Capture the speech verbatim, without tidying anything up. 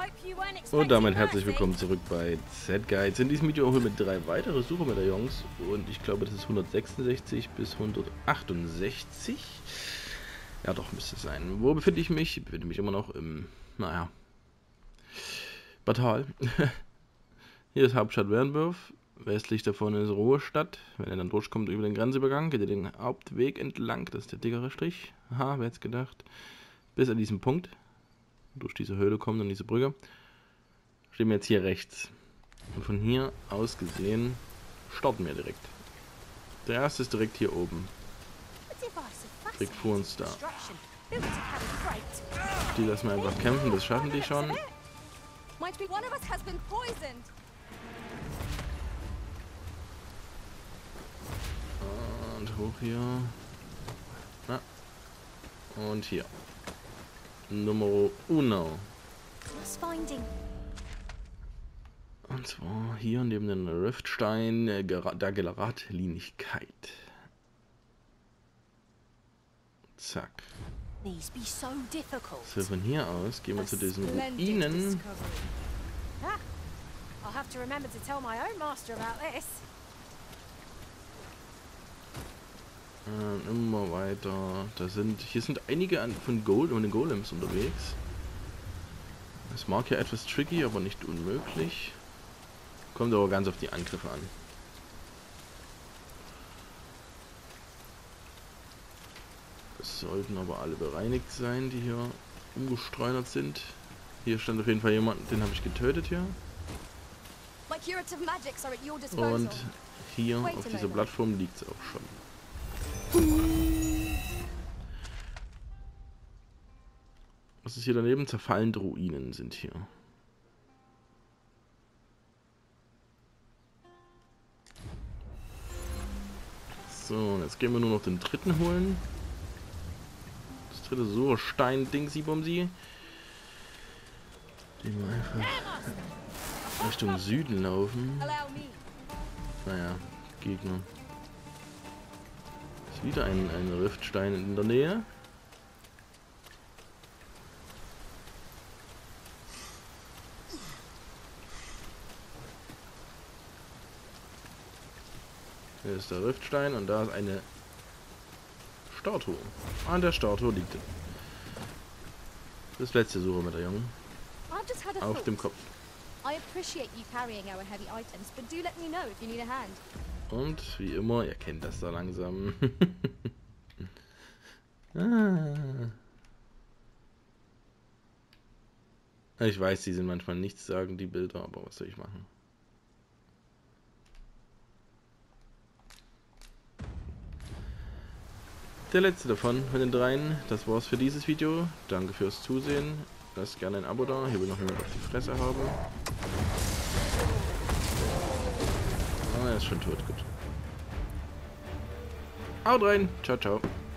Und damit herzlich willkommen zurück bei Z-Guides. In diesem Video holen wir drei weitere Suchermedaillons und ich glaube, das ist hundertsechsundsechzig bis hundertachtundsechzig. Ja, doch, müsste es sein. Wo befinde ich mich? Ich befinde mich immer noch im, naja, Batal. Hier ist Hauptstadt Wernburg. Westlich davon ist Ruhestadt. Wenn ihr dann durchkommt über den Grenzübergang, geht ihr den Hauptweg entlang. Das ist der dickere Strich. Aha, wer hätte es gedacht. Bis an diesen Punkt. Durch diese Höhle kommen und diese Brücke. Stehen wir jetzt hier rechts. Und von hier aus gesehen starten wir direkt. Der erste ist direkt hier oben. Kriegt vor uns da. Die lassen wir einfach kämpfen, das schaffen die schon. Und hoch hier. Na. Und hier. Numero uno. Und zwar hier neben dem Riftstein der Geradlinigkeit. Zack. So, von hier aus gehen wir zu diesen Ruinen. Äh, immer weiter. Da sind, hier sind einige an, von Gold und den Golems unterwegs. Das mag ja etwas tricky, aber nicht unmöglich. Kommt aber ganz auf die Angriffe an. Es sollten aber alle bereinigt sein, die hier umgestreunert sind. Hier stand auf jeden Fall jemand, den habe ich getötet hier. Und hier auf dieser Plattform liegt es auch schon. Was ist hier daneben? Zerfallende Ruinen sind hier. So, und jetzt gehen wir nur noch den dritten holen. Das dritte so Stein Dingsi Bumsi. Den wir einfach Richtung Süden laufen. Naja, Gegner. Ist wieder ein, ein Riftstein in der Nähe. Hier ist der Riftstein und da ist eine Statue. An der Statue liegt das letzte Suchermedaillon auf dem Kopf. Und wie immer, ihr kennt das da langsam. ah. Ich weiß, die sind manchmal nichts sagen, die Bilder, aber was soll ich machen? Der letzte davon von den dreien. Das war's für dieses Video. Danke fürs Zusehen. Lasst gerne ein Abo da. Hier will noch jemand auf die Fresse haben. Ah, er ist schon tot. Gut. Haut rein. Ciao, ciao.